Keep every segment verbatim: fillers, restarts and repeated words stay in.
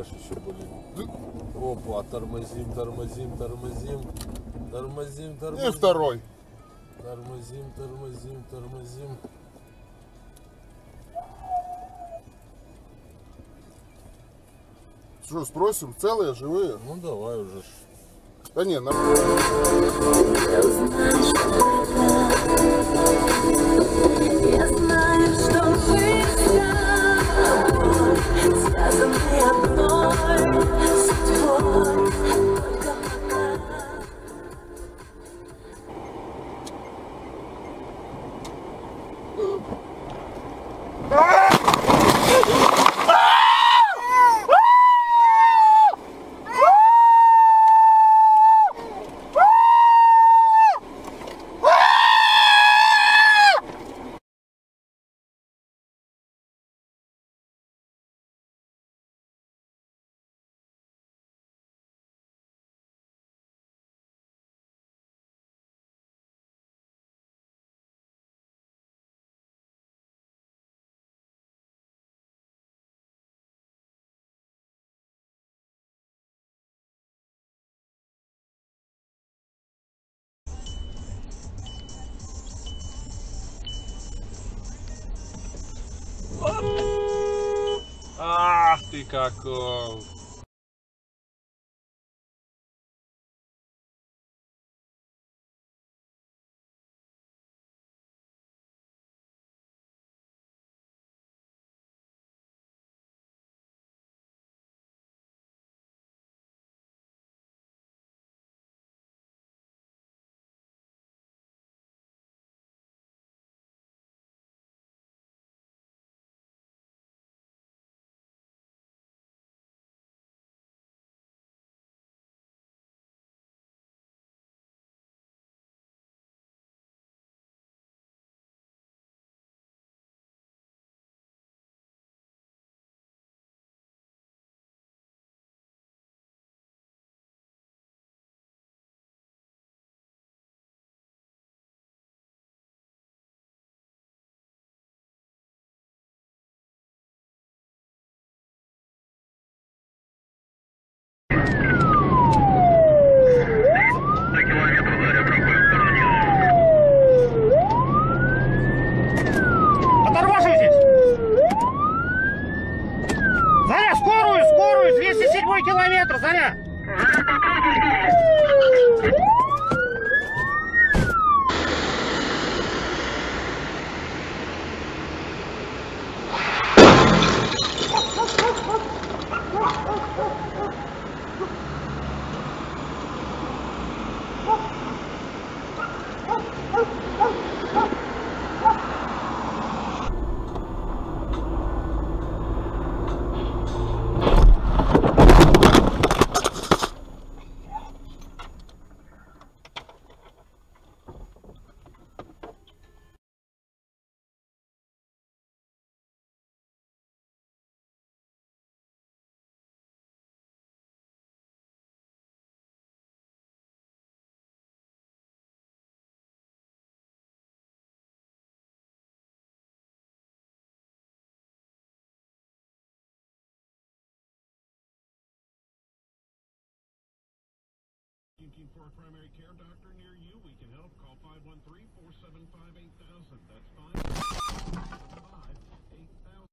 аж еще более. Опа, тормозим, тормозим, тормозим. Тормозим, тормозим. И второй. Тормозим, тормозим, тормозим. Что, спросим, целые, живые? Ну давай уже. Да не, на... Я знаю, что мы связаны одной судьбой. Только пока. Ах ты какой! Заря, скорую, скорую, двести седьмой километр, Заря! Looking for a primary care doctor near you? We can help. Call five one three, four seven five, eight thousand. That's five one three, four seven five, eight thousand.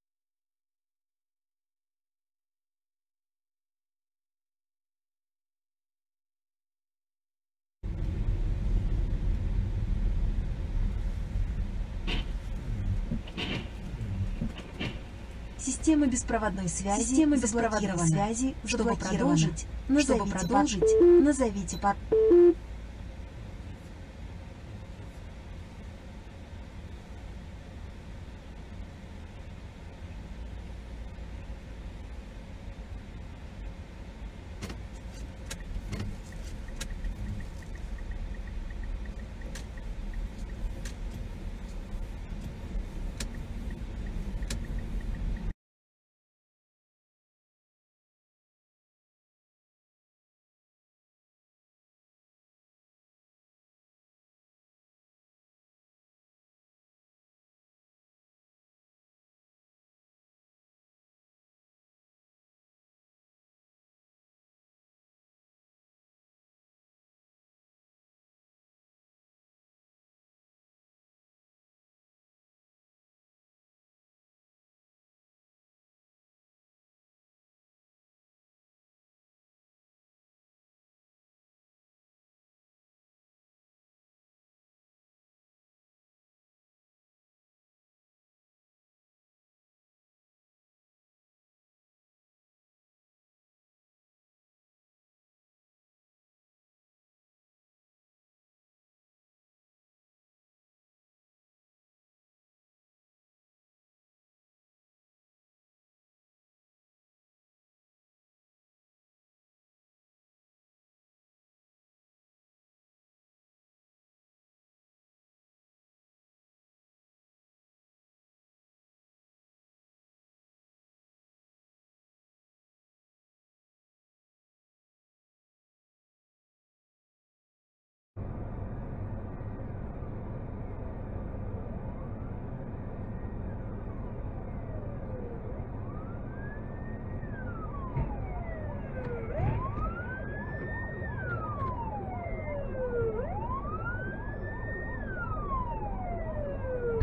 Система беспроводной связи, Система беспроводной связи, чтобы продолжить, назовите, чтобы продолжить, назовите по...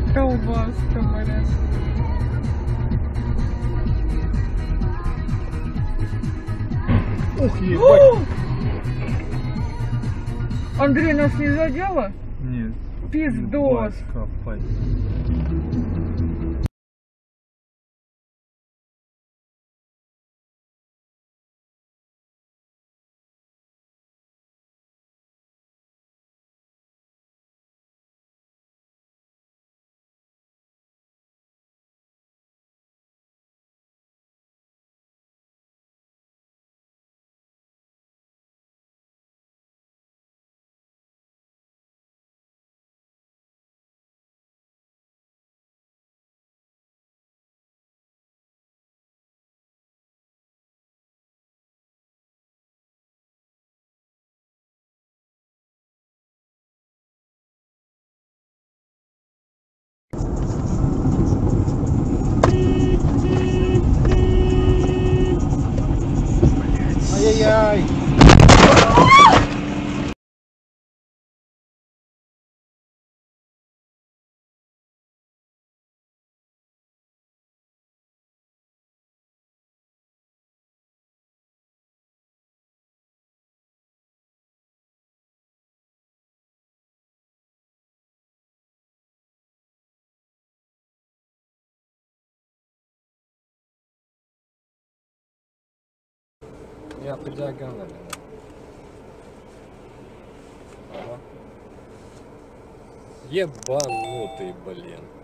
Колбаска, блин. Ух, ебать. Андрей, нас не задело? Нет. Пиздос. Копать. Ай-яй-яй! Я по диагонали. Ага. Ебанутый, блин.